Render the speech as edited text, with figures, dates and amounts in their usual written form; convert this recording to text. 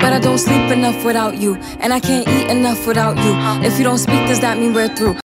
but I don't sleep enough without you, and I can't eat enough without you. If you don't speak, does that mean we're through?